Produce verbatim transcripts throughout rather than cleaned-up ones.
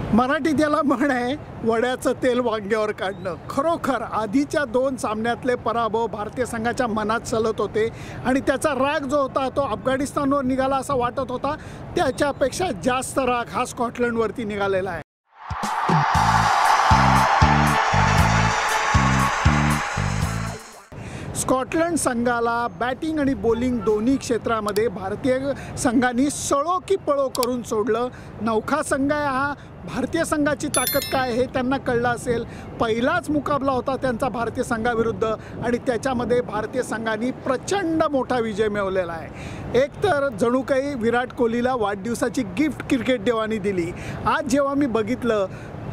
मराठीत याला म्हण आहे वड्याचं तेल वांग्यावर काढणं। खरोखर आधीच्या दोन सामन्यातले पराभव भारतीय संघाच्या मनात चलत होते आणि त्याचा राग जो होता तो अफगाणिस्तानवर निघाला असं वाटत होता, त्याच्यापेक्षा जास्त राग हा स्कॉटलंडवरती निघालेला आहे। स्कॉटलंड संघाला बॅटिंग आणि बॉलिंग दोन्ही क्षेत्रामध्ये भारतीय संघाने सळो की पळो करून सोडलं। नौखा संघ आहे हा, भारतीय संघाची ताकद काय हे त्यांना कळलं असेल। पहिलाच मुकाबला होता त्यांचा भारतीय संघाविरुद्ध आणि त्याच्यामध्ये भारतीय संघाने प्रचंड मोठा विजय मिळवलेला आहे। एक तर जणू काही विराट कोहलीला वाढदिवसाची गिफ्ट क्रिकेट देवानी दिली। आज जेव्हा मी बघितलं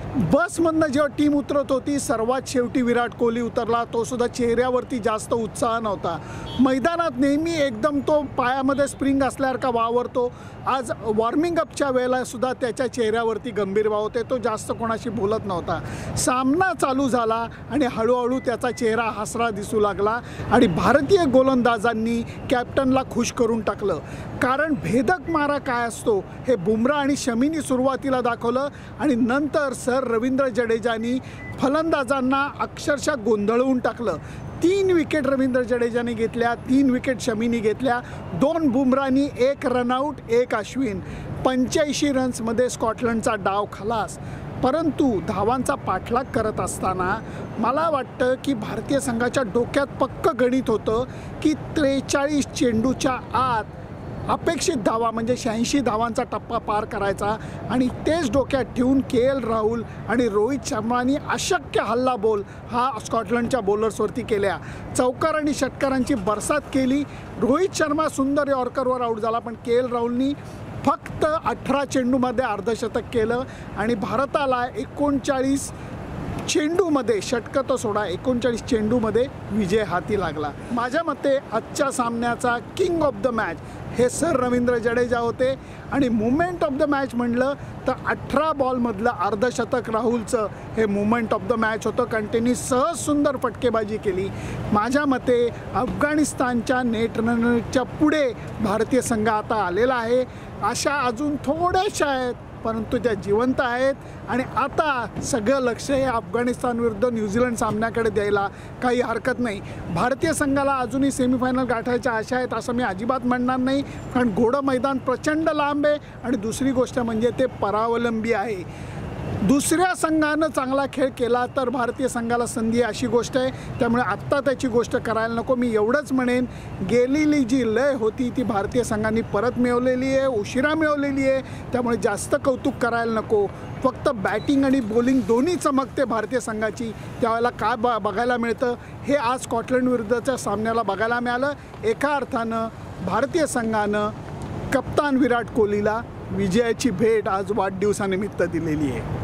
बसमधनं जेव्हा टीम उतरत होती, सर्वात शेवटी विराट कोहली उतरला, तो सुद्धा चेहऱ्यावरती जास्त उत्साह नव्हता। मैदानात नेहमी एकदम तो पायामध्ये स्प्रिंग असल्यासारखा वावरतो, आज वॉर्मिंग अपच्या वेळेला सुद्धा त्याच्या चेहऱ्यावरती गंभीर भाव होते, तो जास्त कोणाशी बोलत नव्हता। सामना चालू झाला आणि हळूहळू त्याचा चेहरा हसरा दिसू लागला आणि भारतीय गोलंदाजांनी कॅप्टनला खुश करून टाकलं। कारण भेदक मारा काय असतो हे बुमराह आणि शमीने सुरुवातीला दाखवलं आणि नंतर सर रवींद्र जडेजानी फलंदाजांना अक्षरशः गोंधळवून टाकलं। तीन विकेट रवींद्र जडेजाने घेतल्या, तीन विकेट शमीने घेतल्या, दोन बुमराहनी, एक रनआउट, एक अश्विन। पंच्याऐंशी रन्समध्ये स्कॉटलंडचा डाव खलास। परंतु धावांचा पाठलाग करत असताना मला वाटतं की भारतीय संघाच्या डोक्यात पक्क गणित होतं की त्रेचाळीस चेंडूच्या आत अपेक्षित धावा म्हणजे शहाऐंशी धावांचा टप्पा पार करायचा आणि तेच डोक्यात ठेवून के एल राहुल आणि रोहित शर्मानी अशक्य हल्ला बोल हा स्कॉटलंडच्या बॉलर्सवरती केल्या। चौकार आणि षटकारांची बरसात केली। रोहित शर्मा सुंदर यॉर्करवर आऊट झाला, पण के एल राहुलनी फक्त अठरा चेंडूमध्ये अर्धशतक केलं आणि भारताला एकोणचाळीस चेंडूमध्ये, षटकं तो सोडा, एकोणचाळीस चेंडूमध्ये विजय हाती लागला। माझ्या मते आजच्या सामन्याचा किंग ऑफ द मॅच हे सर रवींद्र जडेजा होते आणि मुवमेंट ऑफ द मॅच म्हटलं तर अठरा बॉलमधलं अर्धशतक राहुलचं हे मुवमेंट ऑफ द मॅच होतं, कारण त्यांनी सहज सुंदर फटकेबाजी केली। माझ्या मते अफगाणिस्तानच्या नेट रनच्या पुढे भारतीय संघ आता आलेला आहे। अशा अजून थोड्याशा आहेत परंतु त्या जिवंत आहेत आणि आता सगळं लक्ष हे अफगाणिस्तान विरुद्ध न्यूझीलंड सामन्याकडे द्यायला काही हरकत नाही। भारतीय संघाला अजूनही सेमीफायनल गाठायच्या आशा आहेत असं मी अजिबात म्हणणार नाही, कारण घोडं मैदान प्रचंड लांब आहे आणि दुसरी गोष्ट म्हणजे ते परावलंबी आहे। दुसऱ्या संघानं चांगला खेळ केला तर भारतीय संघाला संधी अशी गोष्ट आहे, त्यामुळे आत्ता त्याची गोष्ट करायला नको। मी एवढंच म्हणेन, गेलेली जी लय होती ती भारतीय संघाने परत मिळवलेली आहे, उशिरा मिळवलेली आहे, त्यामुळे जास्त कौतुक करायला नको। फक्त बॅटिंग आणि बॉलिंग दोन्ही चमकते भारतीय संघाची, त्यावेळेला काय ब बघायला मिळतं हे आज स्कॉटलंड विरुद्धच्या सामन्याला बघायला मिळालं। एका अर्थानं भारतीय संघानं कप्तान विराट कोहलीला विजयाची भेट आज वाढदिवसानिमित्त दिलेली आहे।